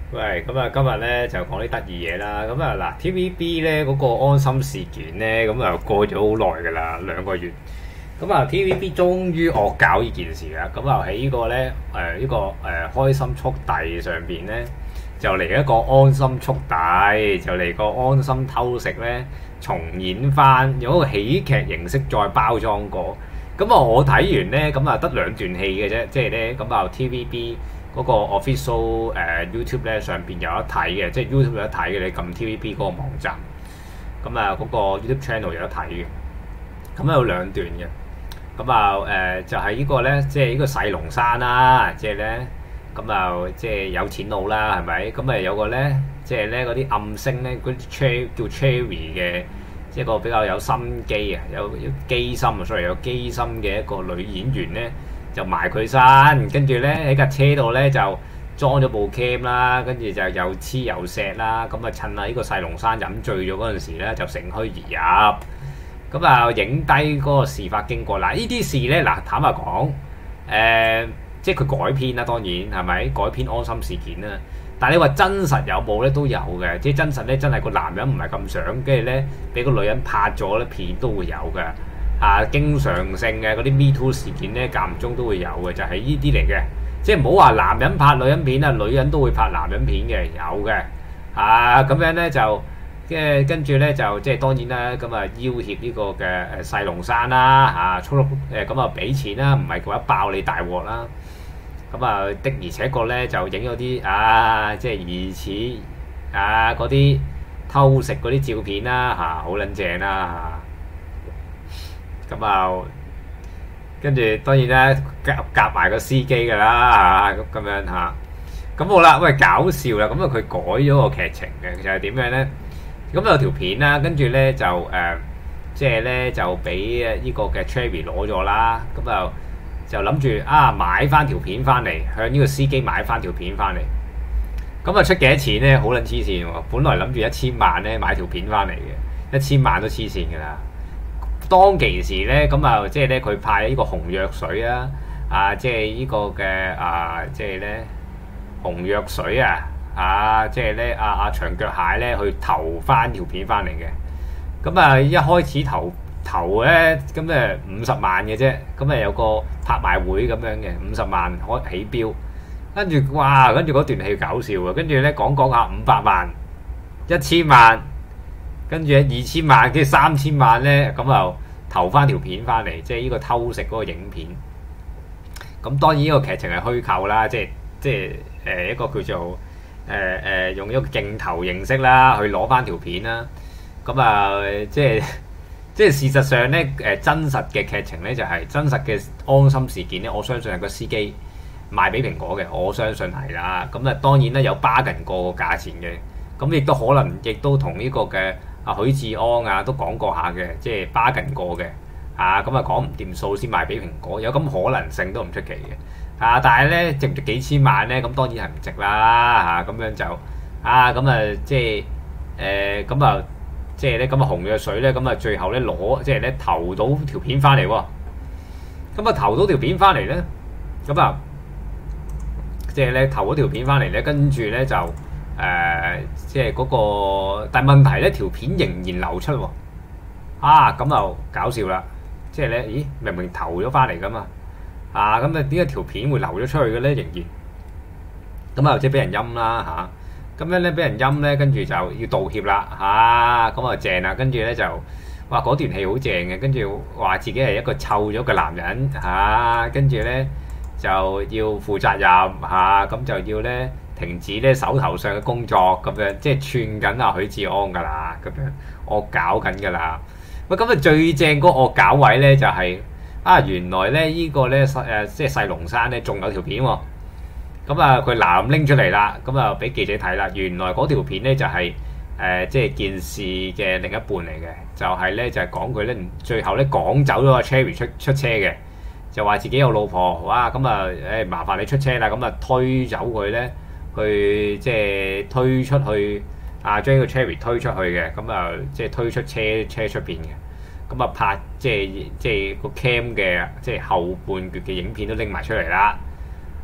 喂，咁啊，今日咧就講啲得意嘢啦。咁啊，嗱，TVB 咧嗰個安心事件咧，咁啊過咗好耐噶啦，2個月。咁啊，TVB 終於惡搞呢件事啦。咁啊喺呢個咧開心速遞上邊咧，就嚟一個安心速遞，就嚟個安心偷食咧，重演翻用一個喜劇形式再包裝過。咁啊，我睇完咧，咁啊得2段戲嘅啫，即係咧咁啊 TVB。嗰個 official YouTube 咧上邊有得睇嘅，即係 YouTube 有得睇嘅，你撳 TVB 嗰個網站，咁啊嗰個 YouTube channel 有得睇嘅，咁有2段嘅，咁啊就係呢個咧，即係呢個細龍山啦，即係咧，咁啊即係有錢佬啦，係咪？咁啊有個咧，即係咧嗰啲暗星咧，嗰啲叫 Cherry 嘅，即係個比較有心機啊，有機心啊，sorry 有機心嘅一個女演員咧。就埋佢身，跟住咧喺架車度咧就裝咗部 cam 啦，跟住就又黐又錫啦，咁啊趁啊呢個細龍山飲醉咗嗰陣時咧就乘虛而入，咁啊影低嗰個事發經過。嗱呢啲事咧，嗱坦白講，即係佢改編啦，當然係咪改編安心事件啦？但係你話真實有冇咧都有嘅，即係真實咧真係個男人唔係咁想，跟住咧俾個女人拍咗咧片都會有嘅。經常性嘅嗰啲 Me Too 事件咧，間唔中都會有嘅，就係呢啲嚟嘅。即係唔好話男人拍女人片啊，女人都會拍男人片嘅，有嘅。咁樣咧就跟住咧就即係當然啦，咁啊要挾呢個嘅細龍山啦，粗咁啊俾錢啦，唔係嘅話爆你大鑊啦。咁啊的而且確咧就影咗啲即係疑似嗰啲偷食嗰啲照片啦，好撚正啦咁啊，跟住當然啦，夾埋個司機㗎啦咁樣嚇。咁好啦，喂搞笑啦，咁啊佢改咗個劇情嘅，就係點樣咧？咁有條片啦，跟住咧就即係咧就俾呢個嘅 Cherry 攞咗啦，咁就諗住買翻條片翻嚟，向呢個司機買翻條片翻嚟。咁啊出幾多錢咧？好撚黐線喎！本來諗住1000萬咧買條片翻嚟嘅，1000萬都黐線㗎啦。當其時咧，咁啊，即係咧，佢派呢個紅藥水即係呢個嘅即係咧紅藥水即係咧長腳蟹咧去投翻條片翻嚟嘅。咁啊，一開始投咧，咁50萬嘅啫。咁啊，有個拍賣會咁樣嘅50萬可起標，跟住哇，跟住嗰段戲搞笑啊！跟住咧講下500萬、1000萬。跟住2000萬，跟住3000萬咧，咁就投翻條片翻嚟，即係呢個偷食嗰個影片。咁當然呢個劇情係虛構啦，即係一個叫做用一個鏡頭形式啦，去攞翻條片啦。咁即係事實上咧，真實嘅劇情咧就係真實嘅安心事件咧，我相信係個司機賣俾蘋果嘅，我相信係啦。咁當然咧有bargain過個價錢嘅，咁亦都可能亦都同呢個嘅。許志安都講過下嘅，即係bargain過嘅，咁講唔掂數先賣俾蘋果，有咁可能性都唔出奇嘅，但係咧值唔值幾千萬咧？咁當然係唔值啦，咁樣就即係即係咧咁紅藥水咧，咁最後咧攞即係咧投到條片翻嚟喎，咁投到條片翻嚟咧，咁即係咧投咗條片翻嚟咧，跟住咧就。即係嗰個，但係問題咧，條片仍然流出喎。咁就搞笑啦！即係咧，咦，明明投咗翻嚟噶嘛，咁點解條片會流咗出去嘅咧？仍然咁即係俾人陰啦咁樣咧俾人陰咧，跟住就要道歉啦咁正啦，跟住咧就哇嗰段戲好正嘅，跟住話自己係一個臭咗嘅男人跟住咧就要負責任咁就要咧。停止咧手頭上嘅工作咁樣，即係串緊許志安噶啦，咁樣惡搞緊噶啦。喂，咁最正嗰個惡搞位咧就係原來咧呢個咧即係細龍山咧仲有條片喎。咁佢嗱咁拎出嚟啦，咁俾記者睇啦。原來嗰條片咧就係即係件事嘅另一半嚟嘅，就係咧就係講佢咧最後咧趕走咗個 Cherry 出車嘅，就話自己有老婆，哇咁麻煩你出車啦，咁推走佢咧。去即係推出去將個 Cherry 推出去嘅，咁即係推出車出邊嘅，咁拍即係個 cam 嘅即係後半段嘅影片都拎埋出嚟啦。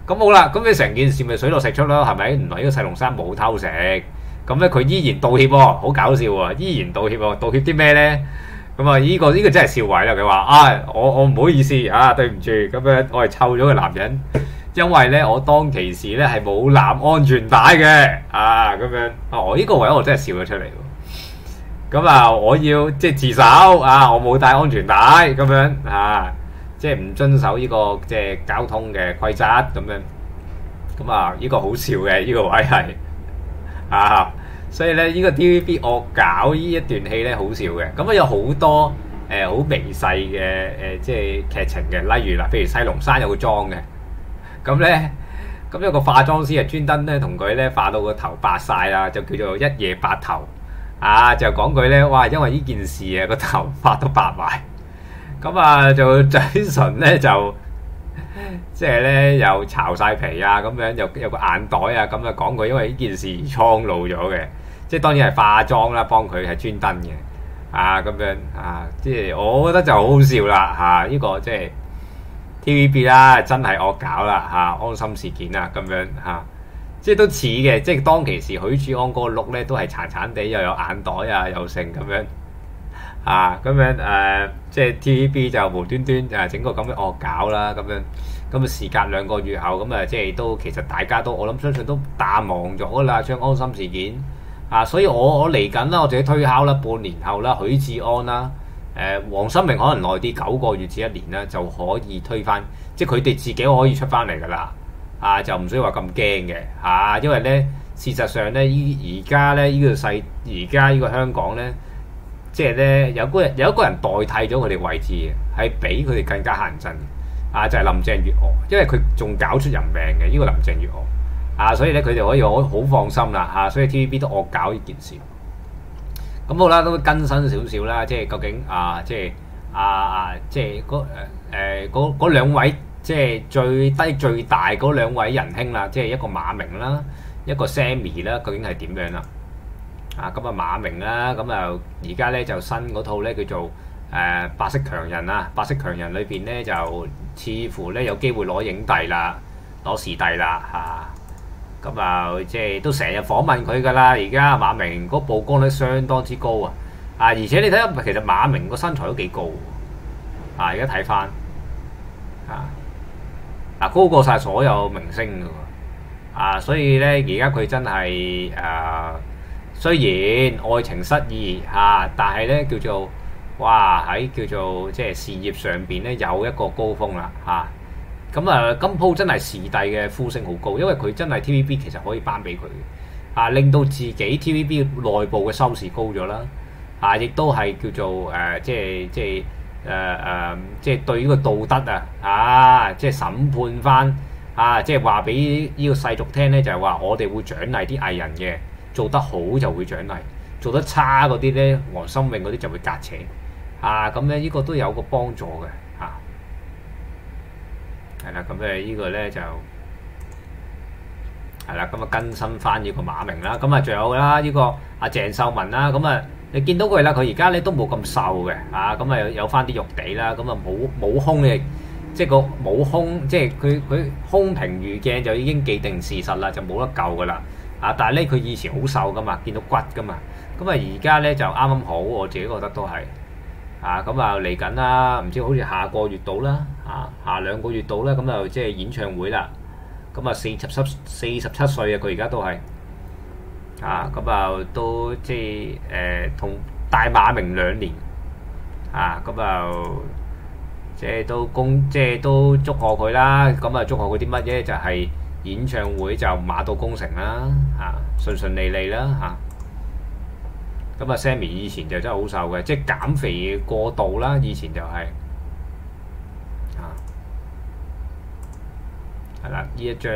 咁好啦，咁你成件事咪水落石出咯，係咪？原來呢個細龍山冇偷食，咁咧佢依然道歉喎，好搞笑喎，依然道歉喎，道歉啲咩咧？咁啊，呢個真係笑位啦！佢話我唔好意思啊，對唔住，咁樣我係湊咗個男人，因為咧我當其時咧係冇攬安全帶嘅啊，咁樣我呢個位我真係笑咗出嚟喎。咁啊，我要即係自首啊，我冇帶安全帶咁樣啊。即係唔遵守呢個即係交通嘅規則咁樣，咁啊呢個好笑嘅呢個位係啊，所以咧呢個 TVB 惡搞呢一段戲咧好笑嘅，咁啊有好多好微細嘅即係劇情嘅，例如啦，譬如細龍山有個妝嘅，咁咧咁有個化妝師啊專登咧同佢咧化到個頭白晒啦，就叫做一夜白頭啊，就講佢咧哇，因為呢件事啊個頭髮都白埋。咁啊，就嘴唇咧就即係咧又巢晒皮啊，咁樣又有個眼袋啊，咁啊講佢因為呢件事而蒼老咗嘅，即係當然係化妝啦，幫佢係專登嘅啊，咁樣啊，即係我覺得就好好笑啦嚇，呢個即係 TVB 啦，真係惡搞啦嚇，安心事件啊咁樣嚇，即係都似嘅，即係當其時許志安嗰個碌咧都係殘殘地，又有眼袋啊，又剩咁樣。咁樣即係 TVB 就無端端整個咁嘅惡搞啦，咁樣咁啊時隔2個月後，咁啊即係都其實大家都我諗相信都淡忘咗啦，將安心事件所以我嚟緊啦，我自己推敲啦，半年後啦，許志安啦，黃心穎可能耐啲9個月至1年啦，就可以推翻，即係佢哋自己可以出翻嚟噶啦，就唔需要話咁驚嘅因為咧事實上咧而家咧呢個而家呢個香港咧。即係咧有一個人代替咗佢哋位置嘅，係比佢哋更加乞人憎就係林鄭月娥，因為佢仲搞出人命嘅呢個林鄭月娥所以咧佢哋可以好放心啦所以 TVB 都惡搞呢件事。咁好啦，都更新少少啦，即係究竟即係嗰兩位即係最低最大嗰兩位仁兄啦，即係一個馬明啦，一個 Sammy 啦，究竟係點樣啦？咁馬明啦，咁啊而家咧就新嗰套咧叫做白色強人啊，白色強人裏邊咧就似乎咧有機會攞影帝啦，攞視帝啦咁即係都成日訪問佢噶啦，而家馬明嗰曝光率相當之高而且你睇下其實馬明個身材都幾高而家睇翻高過晒所有明星噶所以咧而家佢真係雖然愛情失意但係咧叫做哇喺叫做即係事業上邊咧有一個高峰啦咁今鋪真係視帝嘅呼聲好高，因為佢真係 TVB 其實可以頒俾佢令到自己 TVB 內部嘅收視高咗啦亦都係叫做即係對呢個道德即係審判翻即係話俾呢個世俗聽咧，就係話我哋會獎勵啲藝人嘅。做得好就會獎勵，做得差嗰啲咧，黃心穎嗰啲就會隔扯咁咧呢個都有個幫助嘅係啦，咁呢個咧就係啦，咁更新翻呢個馬明啦，咁仲有啦呢個鄭秀文啦，咁你見到佢啦，佢而家咧都冇咁瘦嘅咁有翻啲肉地啦，咁冇胸嘅，即係個冇胸，即係佢胸平如鏡就已經既定事實啦，就冇得救噶啦。但係咧，佢以前好瘦噶嘛，見到骨噶嘛，咁而家咧就啱啱好，我自己覺得都係咁嚟緊啦，唔知好似下個月到啦，下2個月到啦，咁就即係演唱會啦，咁47歲佢而家都係咁都即係同大馬明2年咁即係都祝賀佢啦，咁祝賀佢啲乜嘢就係。演唱會就馬到功成啦，順順利利啦咁Sammy 以前就真係好瘦嘅，即係減肥過度啦，以前就係係啦呢一張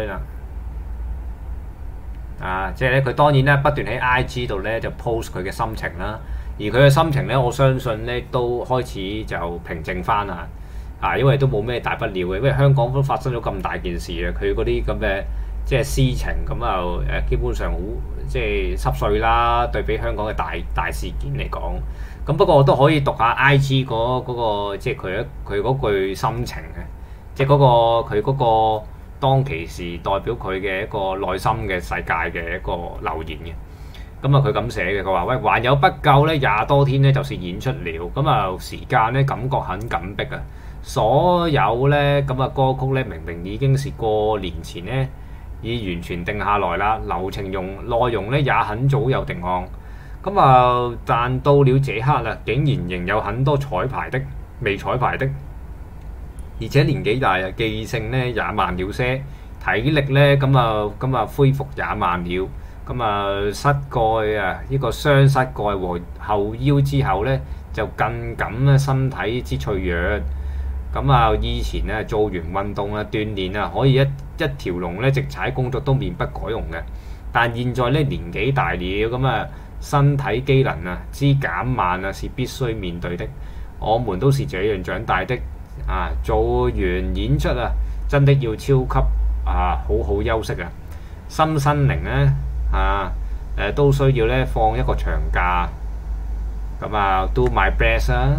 即係咧佢當然咧不斷喺 IG 度咧就 post 佢嘅心情啦，而佢嘅心情咧我相信咧都開始就平靜翻啦。因為都冇咩大不了嘅，因為香港都發生咗咁大件事佢嗰啲咁嘅即係私情咁基本上好即係濕碎啦，對比香港嘅大事件嚟講。咁不過我都可以讀下 IG 嗰個即係佢嗰句心情嘅，即係佢嗰個當其時代表佢嘅一個內心嘅世界嘅一個留言嘅。咁啊，佢咁寫嘅，佢話：喂，還有不夠咧廿多天咧，就是演出了。咁啊，時間咧感覺很緊迫啊。所有咧咁啊歌曲咧，明明已經是過年前咧已完全定下來啦，流程內容咧也很早有定案。咁啊，但到了這刻啦，竟然仍有很多彩排的、未彩排的，而且年紀大啊，記性咧也慢了些，體力咧咁啊恢復也慢了。咁啊，膝蓋啊，呢個雙膝蓋和後腰之後咧，就更感咧身體之脆弱。咁啊，以前咧做完運動啊、鍛鍊啊，可以一條龍咧直踩工作都面不改容嘅。但現在咧年紀大了，咁啊身體機能啊之減慢啊是必須面對的。我們都是這樣長大的啊！做完演出啊，真的要超級好好休息啊，心身靈咧。都需要咧放一個長假，咁啊 do my best 啦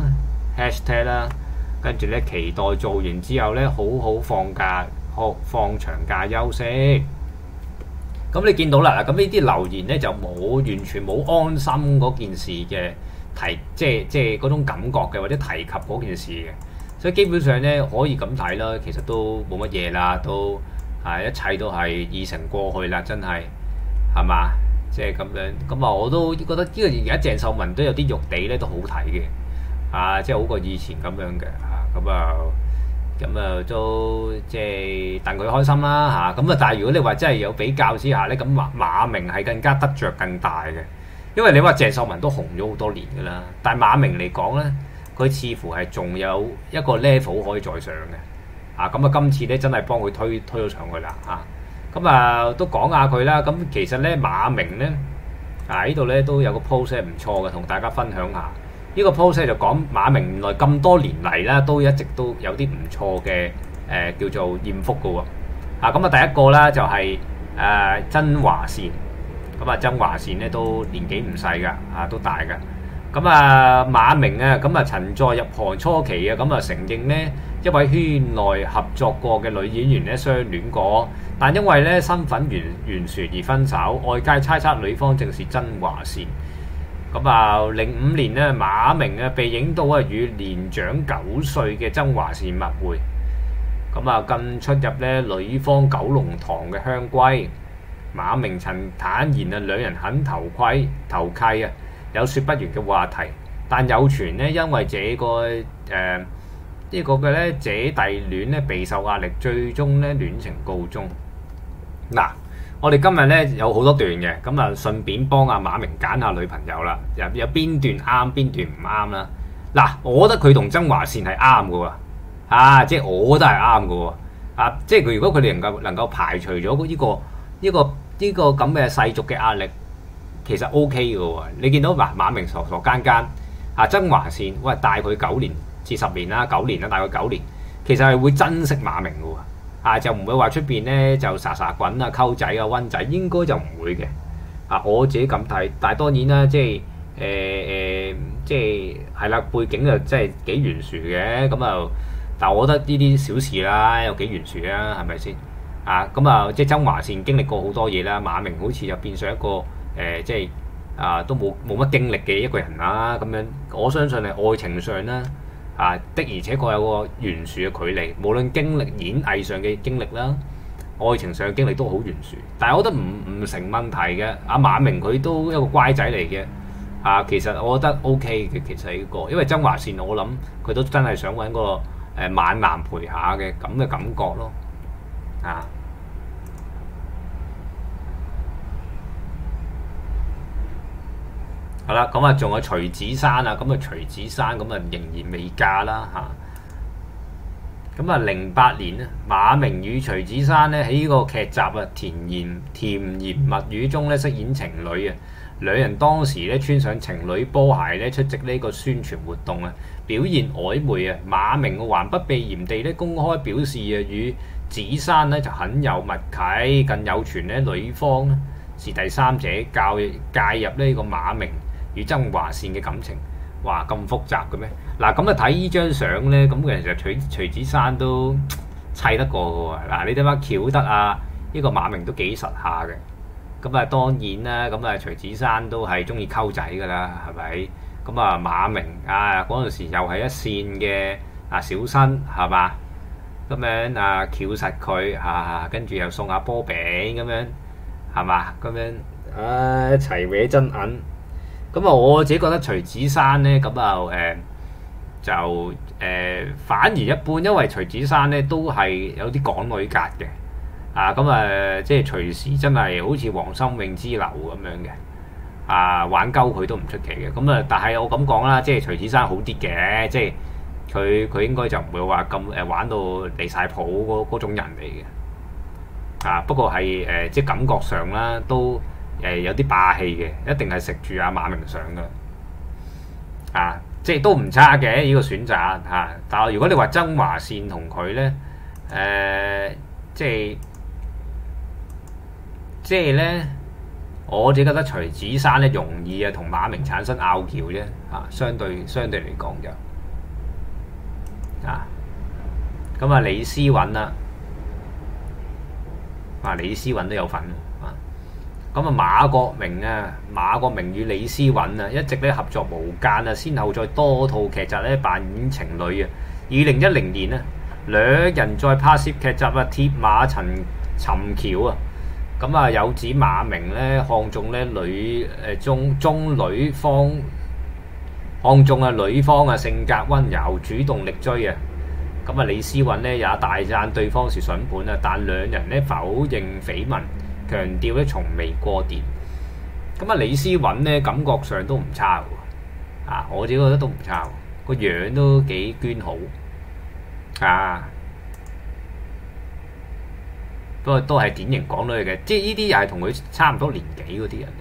#啦，跟住咧期待做完之後咧好好放假，放長假休息。咁你見到啦，咁呢啲留言咧就完全冇安心嗰件事嘅即係嗰種感覺嘅，或者提及嗰件事嘅，所以基本上咧可以咁睇啦，其實都冇乜嘢啦，都一切都係已成過去啦，真係。係嘛？即係咁樣，咁啊我都覺得呢個而家鄭秀文都有啲肉地咧，都好睇嘅，即係好過以前咁樣嘅，咁啊都即係戥佢開心啦，咁啊但係如果你話真係有比較之下咧，咁馬明係更加得着更大嘅，因為你話鄭秀文都紅咗好多年㗎啦，但係馬明嚟講咧，佢似乎係仲有一個 level 可以再上嘅，咁啊今次咧真係幫佢推咗上去啦，咁啊，都講下佢啦。咁其實咧，馬明咧呢度咧都有個 post 係唔錯嘅，同大家分享下。呢個 post 就講馬明原來咁多年嚟啦，都一直都有啲唔錯嘅叫做豔福嘅喎。咁啊，第一個啦就係曾華倩。咁啊，曾華倩咧都年紀唔細㗎，都大㗎。咁啊，馬明啊，咁啊曾在入行初期啊，咁啊承認咧一位圈內合作過嘅女演員咧相戀過。但因為咧身份懸殊而分手，外界猜測女方正是曾華倩。咁啊，05年咧，馬明啊被影到與年長9歲嘅曾華倩密會。咁啊，更出入咧女方九龍塘嘅香閨。馬明曾坦言兩人很投契啊，有說不完嘅話題。但有傳咧，因為這個呢個嘅咧姐弟戀咧備受壓力，最終咧戀情告終。嗱，我哋今日咧有好多段嘅，咁啊順便幫阿馬明揀下女朋友啦，有邊段啱，邊段唔啱啦。嗱，我覺得佢同曾華倩係啱嘅喎，即係我覺得係啱嘅喎，即係如果佢哋能夠排除咗呢個咁嘅世俗嘅壓力，其實 OK 嘅喎。你見到馬明傻傻更更，曾華倩喂大佢9年至10年啦，9年啦，大概9年，其實係會珍惜馬明嘅喎。就唔會話出邊咧就撒滾溝仔溫仔，應該就唔會嘅。我自己咁睇，但係當然啦，即係係啦，背景就真係幾懸殊嘅。咁啊，但係我覺得呢啲小事啦，有幾懸殊啊，係咪先？咁啊，即係曾華倩經歷過好多嘢啦，馬明好似又變成一個即係都冇乜經歷嘅一個人啦。咁樣我相信係愛情上啦。的而且確有個懸殊嘅距離，無論經歷演藝上嘅經歷啦，愛情上嘅經歷都好懸殊。但係我覺得唔成問題嘅。馬明佢都一個乖仔嚟嘅。其實我覺得 OK 嘅。其實呢個，因為曾華倩我諗佢都真係想揾個猛男陪下嘅咁嘅感覺咯。好啦，咁啊仲有徐子珊啊，咁啊徐子珊咁啊仍然未嫁啦咁啊08年咧，馬明與徐子珊咧喺呢個劇集甜言蜜語中咧飾演情侶啊，兩人當時咧穿上情侶波鞋咧出席呢個宣傳活動啊，表現曖昧啊。馬明還不避嫌地咧公開表示與子珊咧就很有默契，更有傳咧女方是第三者介入呢個馬明與曾華倩嘅感情。哇，咁複雜嘅咩？嗱，咁啊睇呢張相咧，咁其實徐子珊都砌得過嘅喎。嗱，你睇下橋得啊，呢個馬明都幾實下嘅。咁啊當然啦，咁啊徐子珊都係中意溝仔㗎啦，係咪？咁啊馬明啊嗰陣時又係一線嘅小生係嘛？咁樣翹實佢跟住又送下波餅咁樣係嘛？咁樣一齊搲真銀。咁啊我自己覺得徐子珊咧咁就反而一般，因為徐子珊咧都係有啲港女格嘅。即係隨時真係好似黃心穎之流咁樣嘅，玩鳩佢都唔出奇嘅。但係我咁講啦，即係徐子珊好啲嘅，即係佢應該就唔會話咁玩到離晒譜嗰種人嚟嘅。不過係即係感覺上啦，都有啲霸氣嘅，一定係食住阿馬明上㗎。即係都唔差嘅呢個選擇但係如果你話曾華倩同佢咧，即係咧，我自己覺得徐子珊咧容易同馬明產生拗撬啫，相對嚟講就咁李思韻啦，李思韻都有份馬國明與李思韻一直咧合作無間先後在多套劇集咧扮演情侶2010年兩人再拍攝劇集鐵馬尋橋有指馬明咧看中咧看中女方性格溫柔，主動力追李思韻咧也大讚對方是筍盤但兩人咧否認緋聞，強調咧從未過電。李思韻咧感覺上都唔差喎，我自己覺得都唔差喎，個樣都幾娟好不過都係典型港女嚟嘅，即係呢啲又係同佢差唔多年紀嗰啲人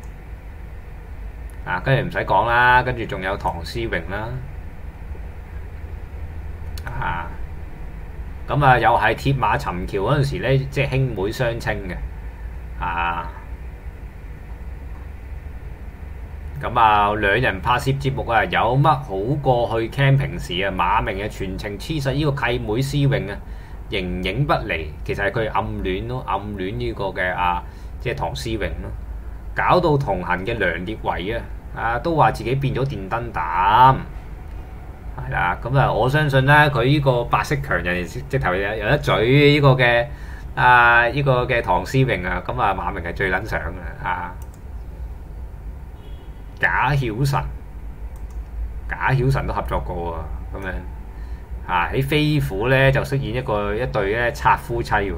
嚟嘅。跟住唔使講啦，跟住仲有唐詩詠啦，又係鐵馬尋橋嗰陣時咧，即係兄妹相稱嘅，兩人拍攝節目有乜好過去 camping 時馬明全程黐實呢個契妹詩詠形影不離，其實係佢暗戀呢個嘅即係唐詩詠咯，搞到同行嘅梁烈唯都話自己變咗電燈膽，係啦。我相信咧，佢呢個白色強人直頭有一嘴呢個嘅呢個嘅唐詩詠馬明係最撚想嘅賈曉晨都合作過咁樣。喺飛虎咧就飾演一對咧賊夫妻喎，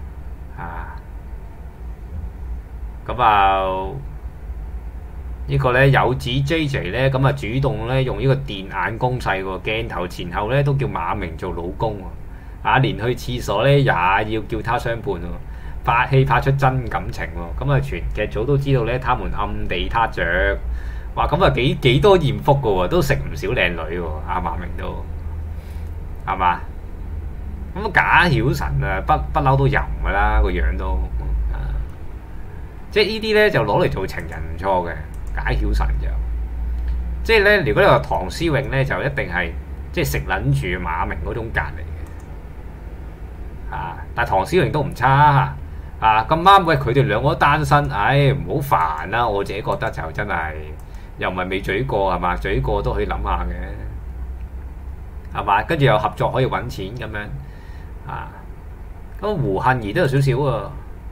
呢個咧有指 JJ 咧主動咧用呢個電眼攻勢喎，鏡頭前後咧都叫馬明做老公喎，連去廁所咧也要叫他相伴喎，拍戲拍出真感情喎，全劇組都知道咧，他們暗地他着，哇幾多艷福噶喎，都食唔少靚女喎，馬明都。係嘛？賈曉晨不嬲都淫噶啦，個樣都即係呢啲咧就攞嚟做情人唔錯嘅。賈曉晨就即係咧，如果你話唐詩詠咧，就一定係即係食撚住馬明嗰種格嚟嘅但係唐詩詠都唔差咁啱喂，佢哋兩個都單身，唔好煩啦。我自己覺得就真係又唔係未嘴過係嘛，嘴過都可以諗下嘅。係嘛？跟住又合作可以揾錢咁樣胡杏兒都有少少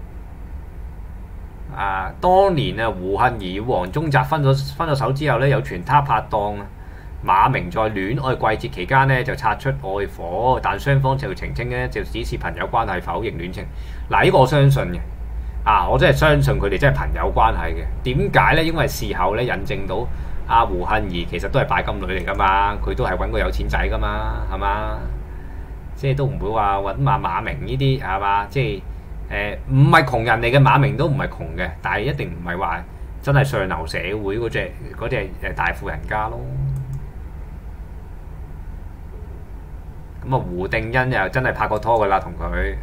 當年胡杏兒與黃宗澤分咗手之後咧，有傳他拍檔馬明在戀愛季節期間咧就擦出愛火，但雙方就澄清咧就只是朋友關係，否認戀情。呢個我相信嘅我真係相信佢哋真係朋友關係嘅。點解咧？因為事後咧引證到。胡杏兒其實都係拜金女嚟噶嘛，佢都係揾個有錢仔噶嘛，係嘛？即係都唔會話揾馬明呢啲係嘛？即係唔係窮人嚟嘅，馬明都唔係窮嘅，但係一定唔係話真係上流社會嗰隻大富人家咯。胡定欣又真係拍過拖噶啦，同佢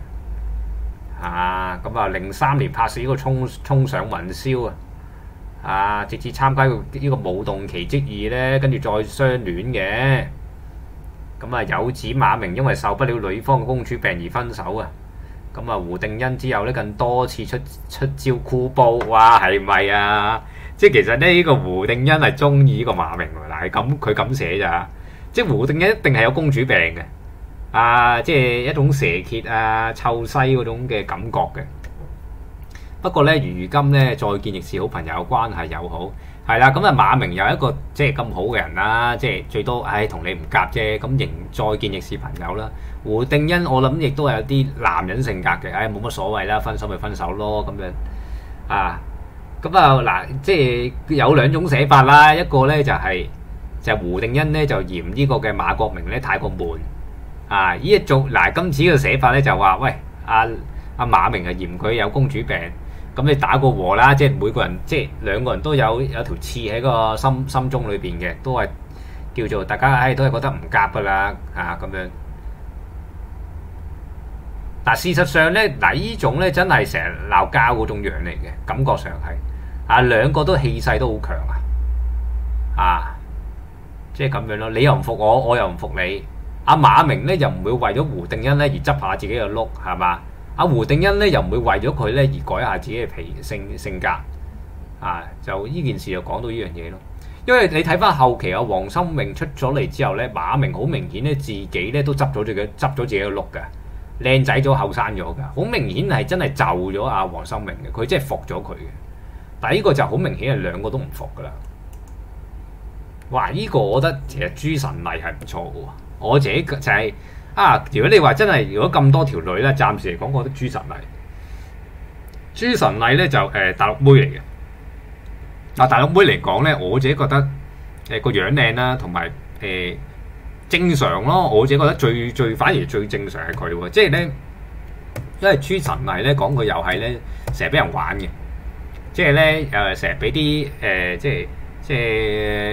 03年拍攝呢個衝上雲霄直至參加呢個舞動奇蹟2咧，跟住再相戀嘅咁啊有指馬明因為受不了女方嘅公主病而分手啊。咁啊胡定欣之後咧更多次出招箍煲，哇係咪啊？即係其實咧呢個胡定欣係中意呢個馬明喎，嗱係咁佢咁寫咋，即係胡定欣一定係有公主病嘅，即係一種蛇蠍啊臭西嗰種嘅感覺嘅。不過咧如今咧再見亦是好朋友，關係友好，係啦。咁啊馬明又一個即係咁好嘅人啦，即係最多同你唔夾啫，咁仍再見亦是朋友啦。胡定欣我諗亦都係有啲男人性格嘅，冇乜所謂啦，分手咪分手咯咁樣啊。咁嗱，即係有兩種寫法啦，一個咧就係胡定欣咧就嫌呢個嘅馬國明咧太過悶啊。呢一種嗱，今次嘅寫法咧就話喂阿馬明係嫌佢有公主病，咁你打個和啦，即係每個人即係兩個人都有條刺喺個心中裏邊嘅，都係叫做大家都係覺得唔夾噶啦咁樣。但事實上咧，呢種咧真係成日鬧交嗰種樣嚟嘅，感覺上係兩個都氣勢都好強即係咁樣咯。你又唔服我，我又唔服你。馬明咧又唔會為咗胡定欣咧而執下自己嘅碌，係嘛？胡定欣咧又唔會為咗佢咧而改下自己嘅性格就呢件事就講到呢樣嘢咯。因為你睇翻後期黃心穎出咗嚟之後咧，馬明好明顯咧自己咧都執咗自己嘅碌㗎。靚仔咗後生咗㗎，好明顯係真係就咗黃心穎嘅，佢真係服咗佢嘅。但係呢個就好明顯係兩個都唔服㗎啦。哇！呢個我覺得其實朱晨麗係唔錯嘅喎，我自己就係如果你話真係如果咁多條女咧，暫時嚟講，我覺得朱晨麗咧就大陸妹嚟嘅。大陸妹嚟講咧，我自己覺得個樣靚啦，同埋正常咯，我自己覺得反而最正常係佢喎，即係咧，因為朱晨麗咧講佢又係咧成日俾人玩嘅，即係咧成日俾啲即係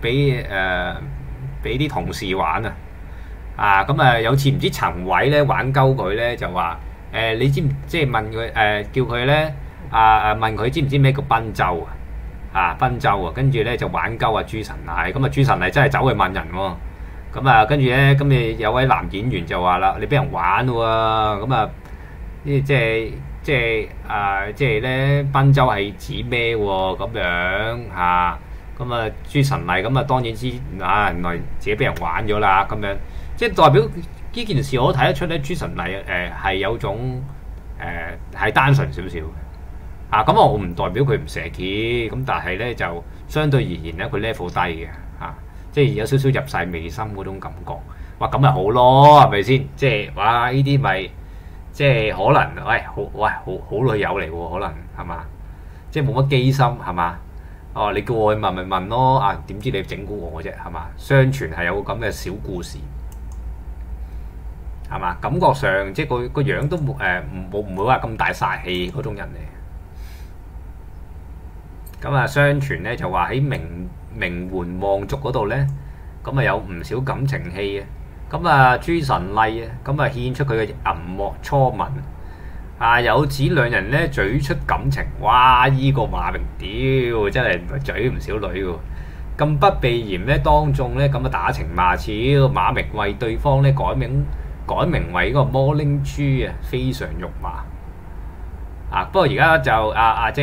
俾啲同事玩咁有次唔知陳偉咧玩鳩佢咧就話你知唔即係問佢叫佢咧問佢知唔知咩叫賓州賓州跟住咧就玩鳩朱晨麗，咁朱晨麗真係走去問人喎。咁跟住咧，今日有位男演員就話啦：你俾人玩喎，即係咧，賓州係指咩喎？咁樣朱晨麗當然知原來自己俾人玩咗啦，咁樣即係代表呢件事，我睇得出咧，朱晨麗係有種係單純少少嘅咁我唔代表佢唔蛇蠍，咁但係咧就相對而言咧，佢 level 低嘅即係有少少入晒眉心嗰種感覺，哇咁咪好咯，係咪先？即係哇呢啲咪即係可能好女友嚟喎，可能係嘛？即係冇乜機心係嘛？你叫我去問咪問咯，點知你整蠱我啫係嘛？相傳係有個咁嘅小故事係嘛？感覺上即係個樣都唔會話咁大殺氣嗰種人嚟。咁相傳咧就話喺名媛望族嗰度咧，咁有唔少感情戲嘅。朱晨麗獻出佢嘅銀幕初吻有指兩人咧嘴出感情，哇！呢個馬明屌真係嘴唔少女喎，咁不避嫌咧當眾咧打情罵俏，馬明為對方咧改名為嗰個 Morning 豬非常肉麻不過而家就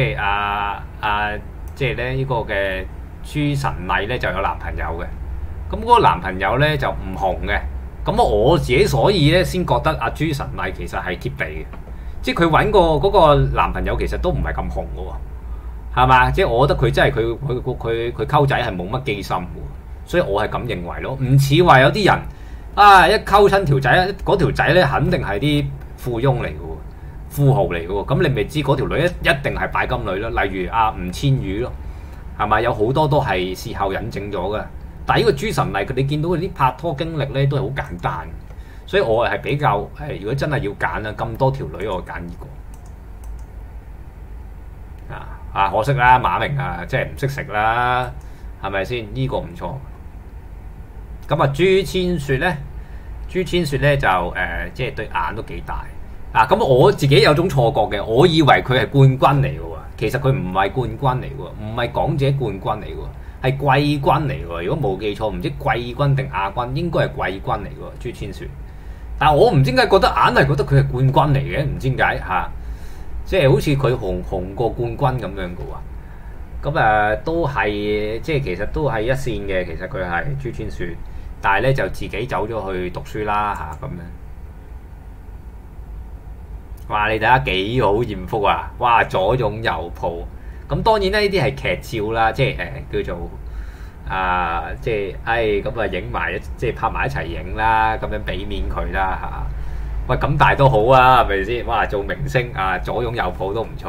即係咧呢個嘅朱晨麗咧就有男朋友嘅，咁嗰個男朋友咧就唔紅嘅，咁我自己所以咧先覺得朱晨麗其實係貼地嘅，即係佢揾過嗰個男朋友其實都唔係咁紅嘅喎，係嘛？即係我覺得佢真係佢溝仔係冇乜機心嘅，所以我係咁認為咯，唔似話有啲人一溝親條仔，嗰條仔咧肯定係啲富翁嚟嘅喎。富豪嚟嘅喎，咁你咪知嗰條女一定係拜金女咯。例如吳千語咯，係咪有好多都係事後引證咗嘅？但係呢個朱晨麗，你見到佢啲拍拖經歷咧都係好簡單，所以我係比較如果真係要揀咁多條女，我揀呢個可惜啦，馬明即係唔識食啦，係咪先？呢個唔錯。咁朱千雪咧就即係對眼都幾大。咁我自己有種錯覺嘅，我以為佢係冠軍嚟嘅喎，其實佢唔係冠軍嚟嘅喎，唔係港姐冠軍嚟嘅喎， 係季軍嚟喎。如果冇記錯，唔知季軍定亞軍，應該係季軍嚟喎。朱千雪，但係我唔知點解覺得硬係覺得佢係冠軍嚟嘅，唔知點解嚇，即係好似佢紅過冠軍咁樣嘅喎。咁都係即係其實都係一線嘅，其實佢係朱千雪，但係咧就自己走咗去讀書啦嚇咁樣。哇！你睇下幾好豔福啊！哇，左擁右抱，咁當然咧呢啲係劇照啦，即係叫做即係咁影埋即係拍埋一齊影啦，咁樣俾面佢啦嚇。喂，咁大都好啊，係咪先？哇，做明星左擁右抱都唔錯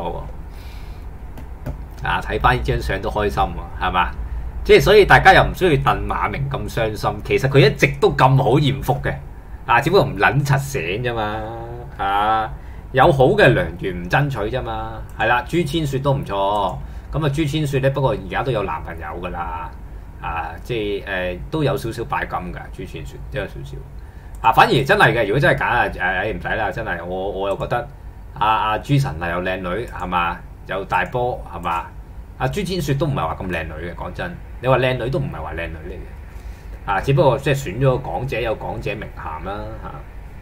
喎。睇翻呢張相都開心喎，係嘛？即係所以大家又唔需要戥馬明咁傷心，其實佢一直都咁好豔福嘅，只不過唔撚柒醒啫嘛，有好嘅良緣唔爭取啫嘛，係啦，朱千雪都唔錯，咁朱千雪咧，不過而家都有男朋友噶啦，即係都有少少拜金㗎，朱千雪都有少少，反而真係嘅，如果真係揀唔使啦，真係我又覺得朱晨麗又靚女係嘛，又大波係嘛，朱千雪都唔係話咁靚女嘅，講真，你話靚女都唔係話靚女嚟嘅，只不過即係選咗個港姐有港姐名銜啦嚇。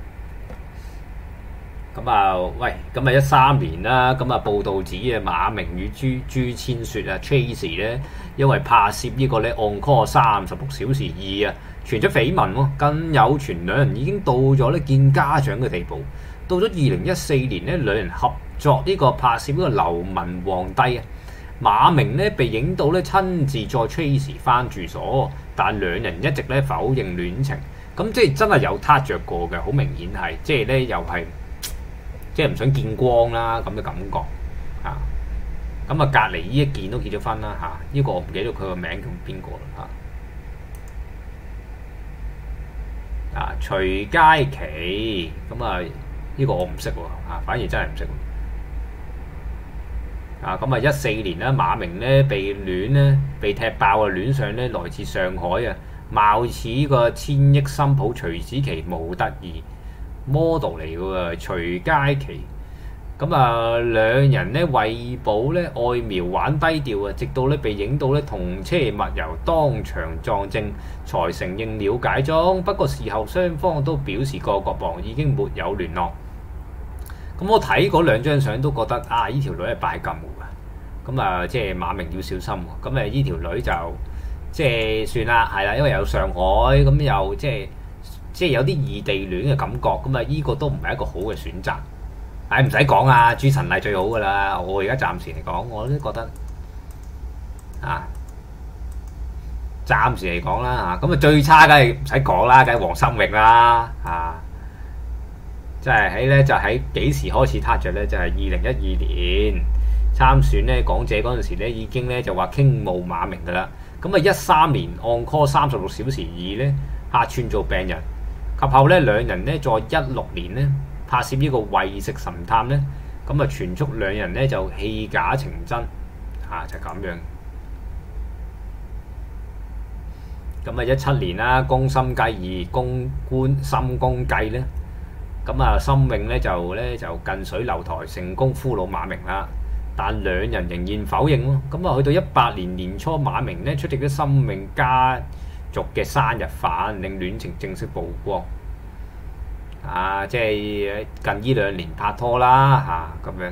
喂，咁13年啦，報道指馬明與朱千雪Tracy 咧，因為拍攝呢個咧 On Call 36小時2傳出緋聞喎，更有傳兩人已經到咗咧見家長嘅地步。到咗2014年咧，兩人合作呢個拍攝呢個流民皇帝馬明咧被影到咧親自載 Tracy 翻住所，但兩人一直咧否認戀情，咁即係真係有撻着過嘅，好明顯係，即係咧又係。即係唔想見光啦咁嘅感覺隔離呢一件都結咗婚啦呢個我唔記得佢個名叫邊個啦徐佳琪呢個我唔識喎反而真係唔識14年啦，馬明咧被踢爆戀上咧來自上海貌似個千億新抱徐子淇模特兒model 嚟嘅喎，徐佳琪兩人咧為保咧愛苗玩低調直到咧被影到咧同車密遊當場撞正，才承認了解中。不過事後雙方都表示各忙已經沒有聯絡。我睇嗰兩張相都覺得呢條女係拜金嘅，即係馬明要小心喎。呢條女就即係算啦，係啦，因為有上海又即係有啲異地戀嘅感覺，呢個都唔係一個好嘅選擇。唔使講朱晨麗最好噶啦，我而家暫時嚟講，我都覺得暫時嚟講啦最差梗係唔使講啦，梗係黃心穎啦即係就喺幾時開始撻着咧？就係2012年參選咧港姐嗰陣時咧，已經咧就話傾慕馬明噶啦。13年 On Call 36小時2咧客串做病人。及後咧，兩人咧在16年咧拍攝呢個為食神探咧，傳出兩人咧就戲假情真，就咁樣。17年啦，宮心計2公官深宮計咧，心穎咧就近水樓台成功俘虜馬明啦，但兩人仍然否認喎。去到18年年初，馬明咧出席咗心穎家族嘅生日飯，令戀情正式曝光。即係近呢2年拍拖啦咁樣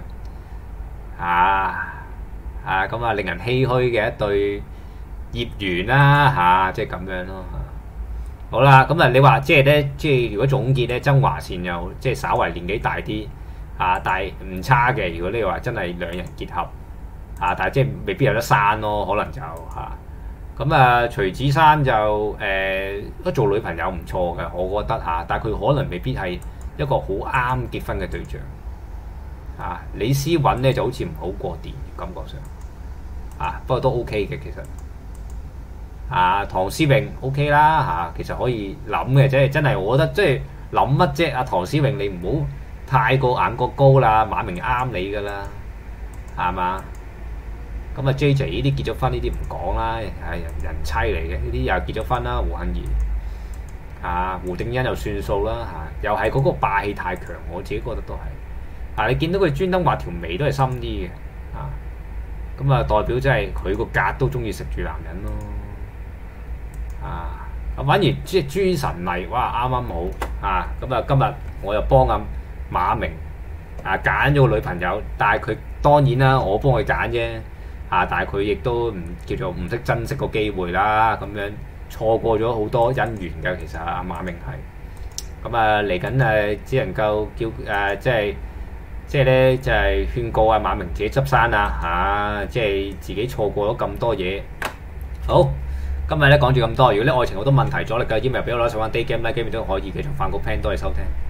令人唏噓嘅一對業緣啦即係咁樣咯好啦，你話即係如果總結咧，曾華倩又即係稍為年紀大啲但係唔差嘅。如果你話真係兩人結合但係即係未必有得生咯，可能就徐子珊就都做女朋友唔錯嘅，我覺得但係佢可能未必係一個好啱結婚嘅對象李思韻咧就好似唔好過電，感覺上不過都 OK 嘅其實唐詩詠 OK 啦其實可以諗嘅，即係真係我覺得即係諗乜啫？唐詩詠你唔好太過眼角高啦，馬明啱你噶啦，係嘛？JJ 呢啲結咗婚呢啲唔講啦，係人妻嚟嘅，呢啲又結咗婚啦，胡杏兒胡定欣又算數啦又係嗰個霸氣太強，我自己覺得都係你見到佢專登畫條眉都係深啲嘅咁啊代表即係佢個格都中意食住男人咯。反而即係朱晨麗，哇啱啱好啊！咁啊今日我又幫阿馬明揀咗個女朋友，但係佢當然啦，我幫佢揀啫但係佢亦都唔叫做唔識珍惜個機會啦，咁樣錯過咗好多姻緣㗎。其實阿馬明係咁嚟緊只能夠叫即係咧就係勸告阿馬明自己執生即係自己錯過咗咁多嘢。好。今日咧講住咁多，如果咧愛情好多問題阻力嘅 email 俾我啦，上翻 Day Game 咧，基本都可以繼續翻個 plan 多嚟收聽。